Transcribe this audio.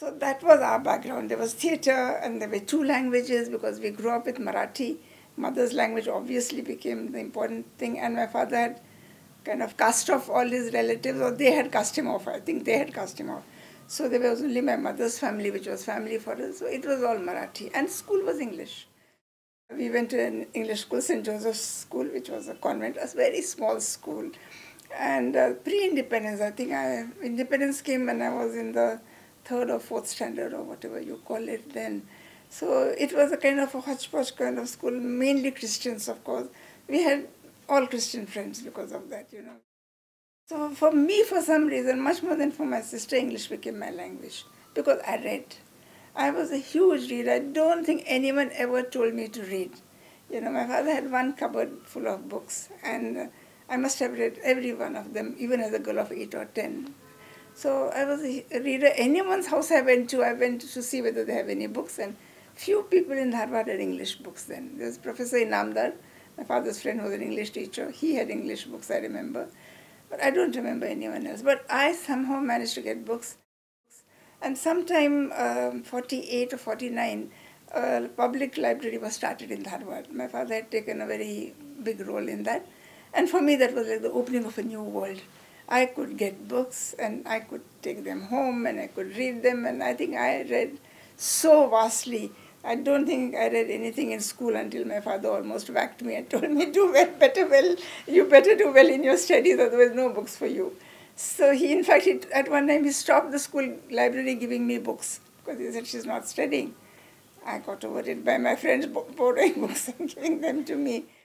So that was our background. There was theatre and there were two languages because we grew up with Marathi. Mother's language obviously became the important thing, and my father had kind of cast off all his relatives, or they had cast him off. I think they had cast him off. So there was only my mother's family, which was family for us. So it was all Marathi. And school was English. We went to an English school, St. Joseph's School, which was a convent, a very small school. And pre-independence, I think independence came when I was in the third or fourth standard or whatever you call it then. So it was a kind of a hodgepodge kind of school, mainly Christians, of course. We had all Christian friends because of that, you know. So for me, for some reason, much more than for my sister, English became my language because I read. I was a huge reader. I don't think anyone ever told me to read. You know, my father had one cupboard full of books, and I must have read every one of them, even as a girl of 8 or 10. So I was a reader. Anyone's house I went to see whether they have any books, and few people in Harvard had English books then. There was Professor Inamdar, my father's friend, who was an English teacher. He had English books, I remember. But I don't remember anyone else. But I somehow managed to get books. And sometime 48 or 49, a public library was started in Harvard. My father had taken a very big role in that. And for me, that was like the opening of a new world. I could get books and I could take them home and I could read them. And I think I read so vastly. I don't think I read anything in school until my father almost whacked me and told me, you better do well in your studies, otherwise no books for you. So he, in fact, at one time he stopped the school library giving me books because he said she's not studying. I got over it by my friends borrowing books and giving them to me.